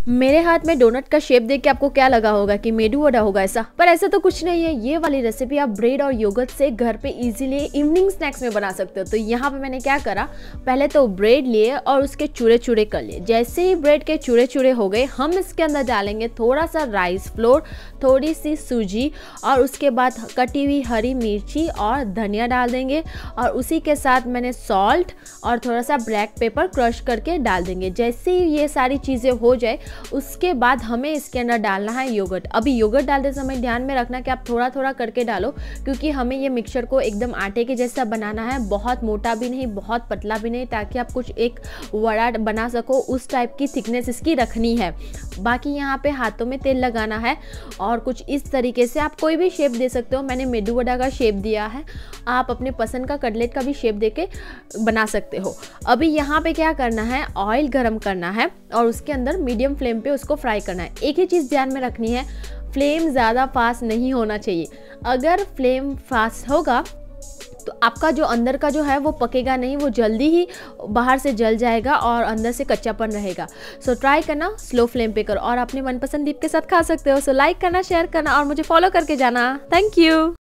मेरे हाथ में डोनट का शेप देख के आपको क्या लगा होगा कि मेदू वड़ा होगा ऐसा, पर ऐसा तो कुछ नहीं है। ये वाली रेसिपी आप ब्रेड और योगर्ट से घर पे इजीली इवनिंग स्नैक्स में बना सकते हो। तो यहाँ पे मैंने क्या करा, पहले तो ब्रेड लिए और उसके चूरे चूरे कर लिए। जैसे ही ब्रेड के चूरे चूरे हो गए, हम इसके अंदर डालेंगे थोड़ा सा राइस फ्लोर, थोड़ी सी सूजी और उसके बाद कटी हुई हरी मिर्ची और धनिया डाल देंगे। और उसी के साथ मैंने सॉल्ट और थोड़ा सा ब्लैक पेपर क्रश करके डाल देंगे। जैसे ही ये सारी चीज़ें हो जाए, उसके बाद हमें इसके अंदर डालना है योगर्ट। अभी योगर्ट डालते समय ध्यान में रखना कि आप थोड़ा थोड़ा करके डालो, क्योंकि हमें ये मिक्सचर को एकदम आटे के जैसा बनाना है। बहुत मोटा भी नहीं, बहुत पतला भी नहीं, ताकि आप कुछ एक वड़ा बना सको, उस टाइप की थिकनेस इसकी रखनी है। बाकी यहाँ पे हाथों में तेल लगाना है और कुछ इस तरीके से आप कोई भी शेप दे सकते हो। मैंने मेदू वड़ा का शेप दिया है, आप अपने पसंद का कटलेट का भी शेप देके बना सकते हो। अभी यहाँ पे क्या करना है, ऑयल गरम करना है और उसके अंदर मीडियम फ्लेम पे उसको फ्राई करना है। एक ही चीज़ ध्यान में रखनी है, फ्लेम ज़्यादा फास्ट नहीं होना चाहिए। अगर फ्लेम फास्ट होगा तो आपका जो अंदर का जो है वो पकेगा नहीं, वो जल्दी ही बाहर से जल जाएगा और अंदर से कच्चापन रहेगा। सो ट्राई करना, स्लो फ्लेम पे करो और अपने मनपसंद डिप के साथ खा सकते हो। सो लाइक करना, शेयर करना और मुझे फॉलो करके जाना। Thank you.